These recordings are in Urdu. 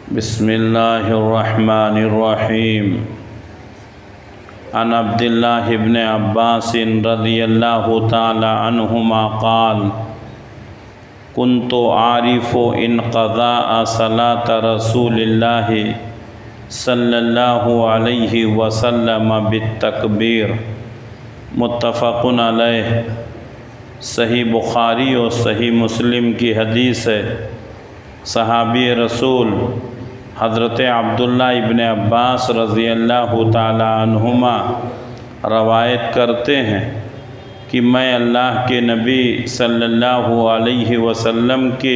بسم الله الرحمن الرحيم عن عبد الله بن عباس رضي الله تعالى عنهما قال كنت أعرف انقضاء صلاة رسول الله صلى الله عليه وسلم بالتکبیر متفق علیہ۔ صحیح بخاری اور صحیح مسلم کی حدیث ہے۔ صحابی رسول حضرت عبداللہ ابن عباس رضی اللہ تعالی عنہما روایت کرتے ہیں کہ میں اللہ کے نبی صلی اللہ علیہ وسلم کے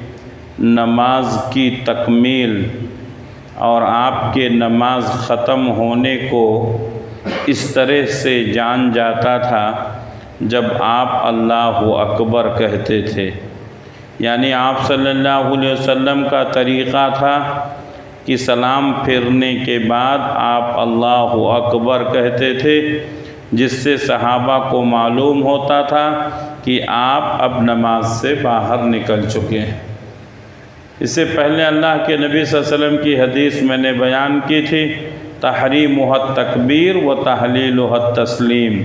نماز کی تکمیل اور آپ کے نماز ختم ہونے کو اس طرح سے جان جاتا تھا جب آپ اللہ اکبر کہتے تھے، یعنی آپ صلی اللہ علیہ وسلم کا طریقہ تھا کہ سلام پھیرنے کے بعد آپ اللہ اکبر کہتے تھے، جس سے صحابہ کو معلوم ہوتا تھا کہ آپ اب نماز سے باہر نکل چکے ہیں۔ اس سے پہلے اللہ کے نبی صلی اللہ علیہ وسلم کی حدیث میں نے بیان کی تھی، تحریمہ التکبیر و تحلیلہ التسلیم۔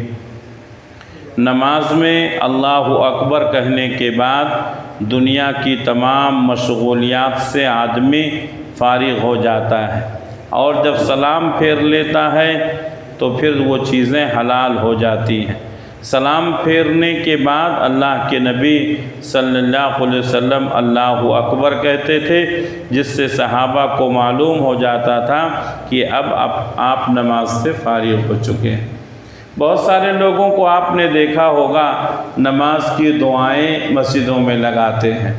نماز میں اللہ اکبر کہنے کے بعد دنیا کی تمام مشغولیات سے آدمی فارغ ہو جاتا ہے، اور جب سلام پھیر لیتا ہے تو پھر وہ چیزیں حلال ہو جاتی ہیں۔ سلام پھیرنے کے بعد اللہ کے نبی صلی اللہ علیہ وسلم اللہ اکبر کہتے تھے، جس سے صحابہ کو معلوم ہو جاتا تھا کہ اب آپ نماز سے فارغ ہو چکے ہیں۔ بہت سارے لوگوں کو آپ نے دیکھا ہوگا نماز کی دعائیں مسجدوں میں لگاتے ہیں۔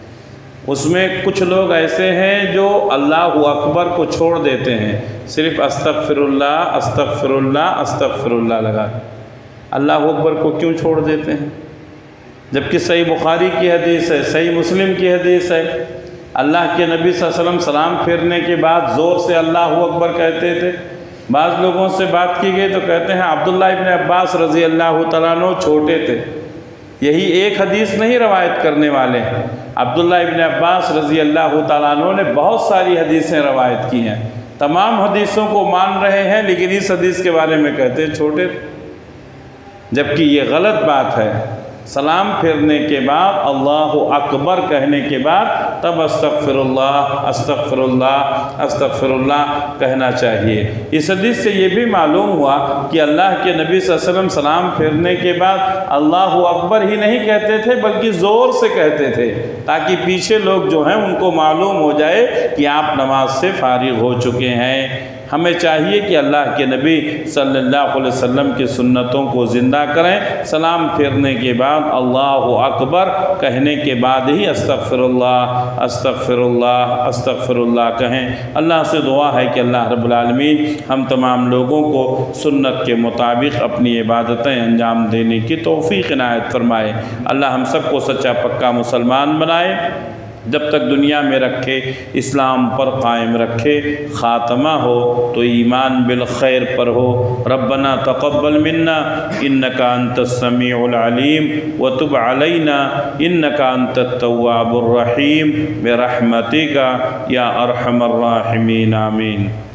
اس میں کچھ لوگ ایسے ہیں جو اللہ اکبر کو چھوڑ دیتے ہیں، صرف استغفر اللہ استغفر اللہ استغفر اللہ لگا۔ اللہ اکبر کو کیوں چھوڑ دیتے ہیں؟ جبکہ صحیح بخاری کی حدیث ہے، صحیح مسلم کی حدیث ہے، اللہ کے نبی صلی اللہ علیہ وسلم سلام پھیرنے کے بعد زور سے اللہ اکبر کہتے تھے۔ بعض لوگوں سے بات کی گئی تو کہتے ہیں عبداللہ ابن عباس رضی اللہ تعالیٰ عنہ چھوٹے تھے۔ یہی ایک حدیث نہیں روایت کرنے والے ہیں، عبداللہ ابن عباس رضی اللہ تعالیٰ عنہ نے بہت ساری حدیثیں روایت کی ہیں، تمام حدیثوں کو مان رہے ہیں، لیکن اس حدیث کے بارے میں کہتے ہیں چھوٹے تھے، جبکہ یہ غلط بات ہے۔ سلام پھیرنے کے بعد اللہ اکبر کہنے کے بعد تب استغفر اللہ استغفر اللہ استغفر اللہ کہنا چاہیے۔ اس حدیث سے یہ بھی معلوم ہوا کہ اللہ کے نبی صلی اللہ علیہ وسلم سلام پھیرنے کے بعد اللہ اکبر ہی نہیں کہتے تھے، بلکہ زور سے کہتے تھے، تاکہ پیچھے لوگ جو ہیں ان کو معلوم ہو جائے کہ آپ نماز سے فارغ ہو چکے ہیں۔ ہمیں چاہیے کہ اللہ کے نبی صلی اللہ علیہ وسلم کی سنتوں کو زندہ کریں۔ سلام پھیرنے کے بعد اللہ اکبر کہنے کے بعد ہی استغفر اللہ استغفر اللہ استغفر اللہ کہیں۔ اللہ سے دعا ہے کہ اللہ رب العالمین ہم تمام لوگوں کو سنت کے مطابق اپنی عبادتیں انجام دینے کی توفیق عنایت فرمائے۔ اللہ ہم سب کو سچا پکا مسلمان بنائے، جب تک دنیا میں رکھے اسلام پر قائم رکھے، خاتمہ ہو تو ایمان بالخیر پر ہو۔ ربنا تقبل منا انک انت السمیع العلیم وتب علینا انک انت التواب الرحیم برحمتک یا ارحم الراحمین، آمین۔